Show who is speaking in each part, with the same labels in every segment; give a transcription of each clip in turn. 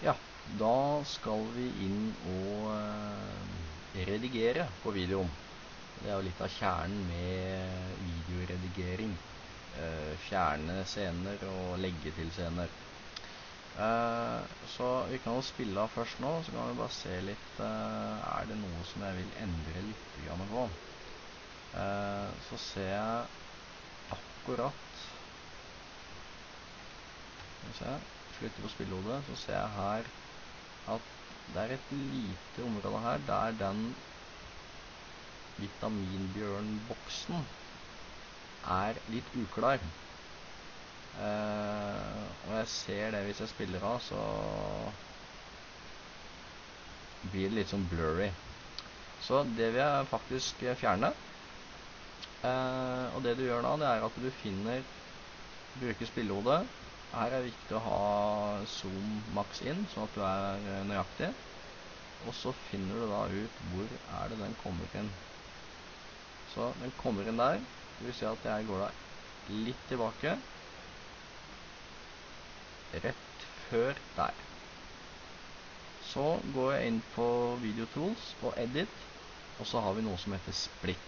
Speaker 1: Ja, da skal vi inn og redigere på videoen. Det er jo litt av kjernen med videoredigering. Fjerne scener og legge til scener. Så vi kan jo spille av først nå, så kan vi bare se litt, er det noe som jeg vil endre litt grann på. Så ser jeg akkurat, slutter på spillehodet, så ser jeg her at det er et lite område her, der den vitaminbjørnboksen er litt uklar. Og jeg ser det hvis jeg spiller av, så blir det litt sånn blurry. Så det vil jeg faktisk fjerne. Og det du gjør da, det er at du bruker spillehodet. Her er det viktig å ha zoom max inn, sånn at du er nøyaktig. Og så finner du da ut hvor er det den kommer inn. Så den kommer inn der. Du vil se at jeg går da litt tilbake. Rett før der. Så går jeg inn på Video Tools og Edit, og så har vi noe som heter Split.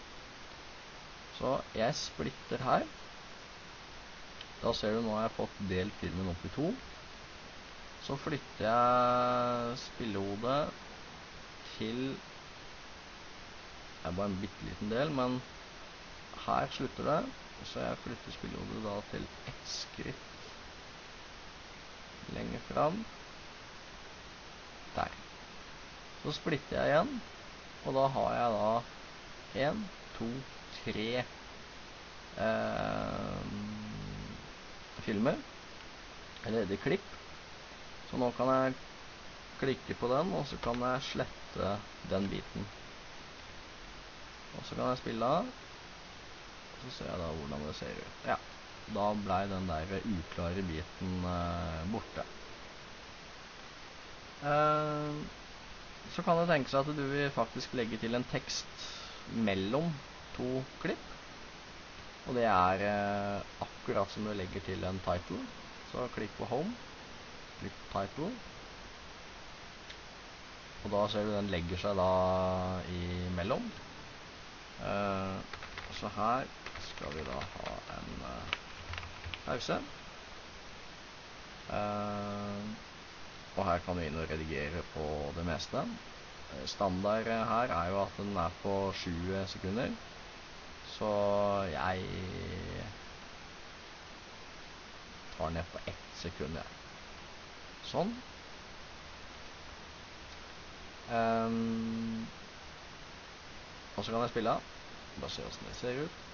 Speaker 1: Så jeg splitter her. Da ser du nå har jeg fått delt filmen opp i 2. Så flytter jeg spillehodet til, det er bare en bitteliten del, men her slutter det. Så jeg flytter spillehodet da til ett skritt lenger fram. Der. Så splitter jeg igjen, og da har jeg da 1, 2, 3 filmer, eller det klipp. Så nå kan jeg klikke på den, og så kan jeg slette den biten. Og så kan jeg spille av, og så ser jeg da hvordan det ser ut. Ja, da ble den der uklare biten borte. Så kan det tenke seg at du vil faktisk legge til en tekst mellom 2 klipp. Og det er akkurat som du legger til en title. Så klikk på Home, klikk på Title. Og da ser du den legger seg da imellom. Så her skal vi da ha en pause. Og her kan vi inn og redigere på det meste. Standard her er jo at den er på 20 sekunder. Så jeg tar ned på 1 sekund. Sånn. Og så kan jeg spille av. Bare se hvordan det ser ut.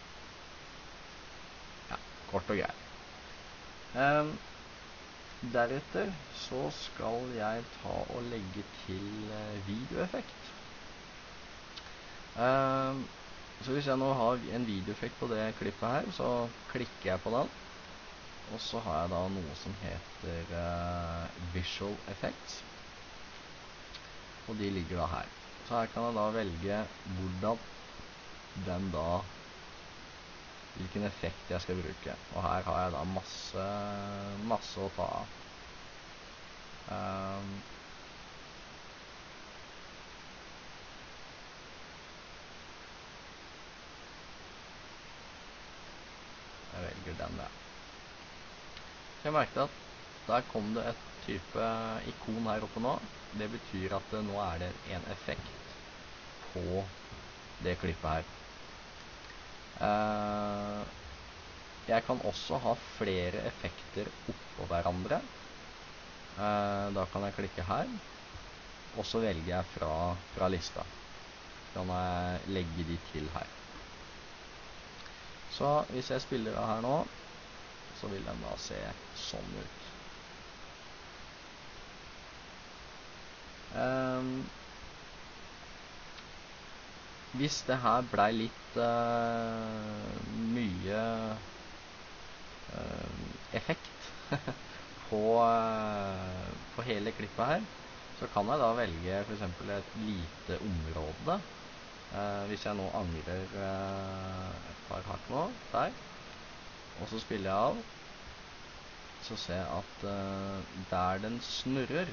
Speaker 1: Ja, kort og greit. Deretter så skal jeg ta og legge til videoeffekt. Så hvis jeg nå har en videoeffekt på det klippet her, så klikker jeg på den. Og så har jeg da noe som heter Visual Effects. Og de ligger da her. Så her kan jeg da velge hvilken effekt jeg skal bruke. Og her har jeg da masse å ta av. Jeg velger den der. Så jeg merket at der kom det et type ikon her oppe nå. Det betyr at nå er det en effekt på det klippet her. Jeg kan også ha flere effekter oppå hverandre. Da kan jeg klikke her, og så velger jeg fra lista. Så kan jeg legge de til her. Så hvis jeg spiller av her nå, så vil den da se sånn ut. Hvis det her ble litt mye effekt på hele klippet her, så kan jeg da velge for eksempel et lite område. Hvis jeg nå angrer et par hakk nå, der, og så spiller jeg av, så ser jeg at der den snurrer,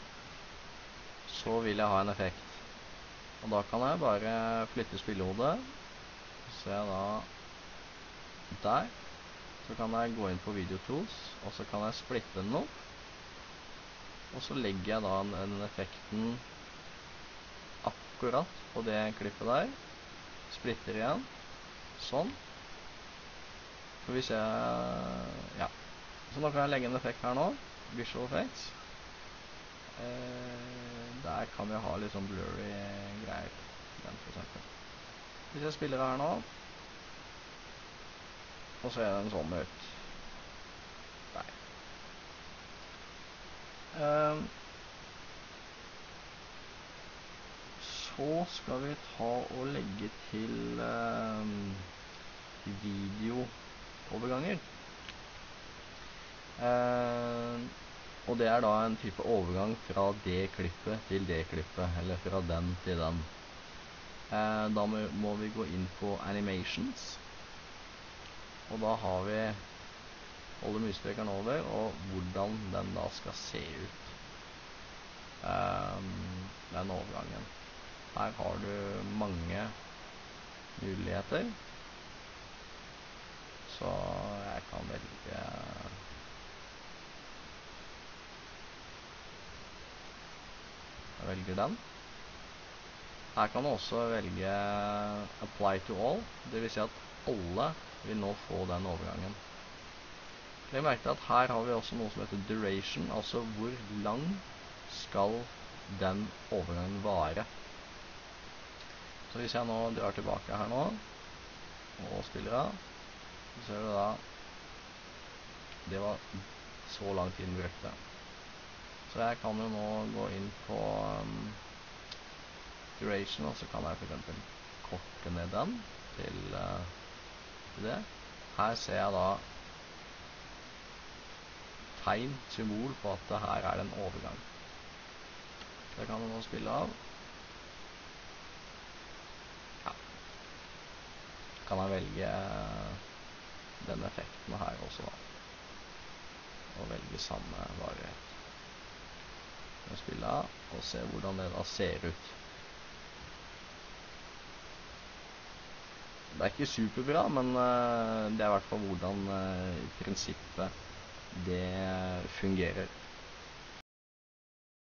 Speaker 1: så vil jeg ha en effekt. Og da kan jeg bare flytte spillehodet. Så ser jeg da der. Så kan jeg gå inn på Video Tools, og så kan jeg splitte den opp. Og så legger jeg da den effekten akkurat på det klippet der. Splitter igjen. Sånn. Så hvis jeg... Ja. Så nå kan jeg legge en effekt her nå. Visual Effects. Der kan vi ha litt sånn blurry greier. Den for eksempel. Hvis jeg spiller her nå, og så er den sånn ut. Der. Så skal vi ta og legge til videooverganger. Og det er da en type overgang fra det klippet til det klippet, eller fra den til den. Da må vi gå inn på Animations, og da har vi holde muspekeren over, og hvordan den da skal se ut. Den overgangen. Her har du mange muligheter, så jeg kan velge den. Her kan du også velge Apply to All, det vil si at alle vil nå få den overgangen. Legg merke til at her har vi også noe som heter Duration, altså hvor lang skal den overgangen vare. Så hvis jeg nå drar tilbake her nå, og spiller av, så ser du da, det var så lang tid den brukte. Så jeg kan jo nå gå inn på Duration, og så kan jeg for eksempel korte ned den til det. Her ser jeg da tegn, symbol på at her er det en overgang. Det kan du nå spille av. Ja. Kan jeg velge den effekten her også da. Og velge samme varighet. Jeg spiller av og se hvordan det da ser ut. Det er ikke superbra, men det er i hvert fall hvordan i prinsippet det fungerer.